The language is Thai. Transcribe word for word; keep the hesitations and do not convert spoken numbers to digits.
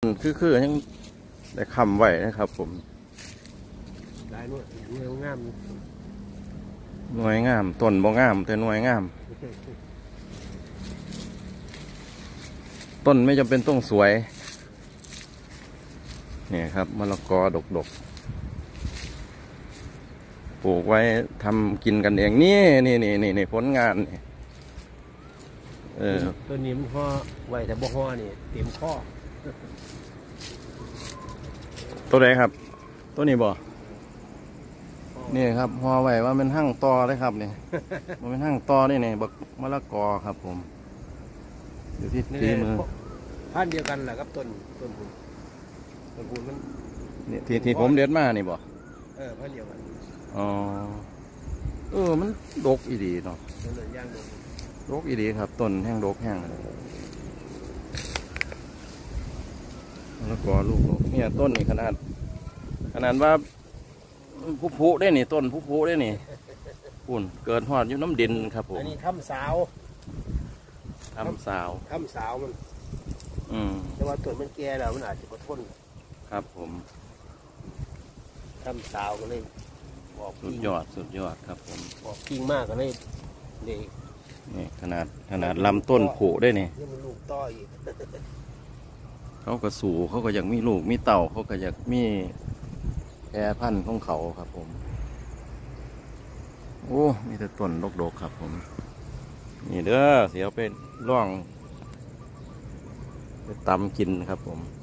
คือคือยังได้คำไว้นะครับผมได้หน่วยหน่วยงามหน่วยงามต้นบ่งามแต่หน่วยงามต้นไม่จำเป็นต้องสวยนี่ครับมะละกอดกดกปลูกไว้ทำกินกันเองนี่นี่นี่นี่นี่ผลงานนี่เออตัวนี้มันห่อไว้แต่บ่ห่อนี่เต็มข้อตัวไหนครับตัวนี้บ่นี่ครับห่อไว้ว่าเป็นหั่งตอเลยครับนี่มันเป็นหั่งตอนี่นี่บักมะละกอครับผมอยู่ที่ฝีมือพันเดียวกันแหละครับต้นต้นพูนต้นพูนมันนี่ที่ที่ผมเด็ดมานี่บ่เออพันเดียวกันอ๋อเออมันดกอีดีเนาะต้นเหลือย่างดกดกอีดีครับต้นแห้งดกแห้งแล้วก็ลูกเนี่ยต้นนี่ขนาดขนาดว่าผู้ผู้ได้นี่ต้นผู้ผู้ได้นี่ปุ่นเกิดหอดอยู่น้ำดินครับผมอันนี้ทำสาวทำสาวทำสาวมันอืมแต่ว่าต้นมันแก่แล้วมันอาจจะกระทนครับผมทำสาวก็เลยบอกสุดยอดสุดยอดครับผมบอกกิ่งมากก็เลยนี่นี่ขนาดขนาดลำต้นผูได้นี่ยังมันลูกต่ออีกเขาก็สู่เขาก็อยากมีลูกมีเต่าเขาก็อยากมีแพรพันธุ์ของเขาครับผมโอ้มีแต่ต้นดกๆครับผมนี่เด้อเสียไปล่องไปตำกินครับผม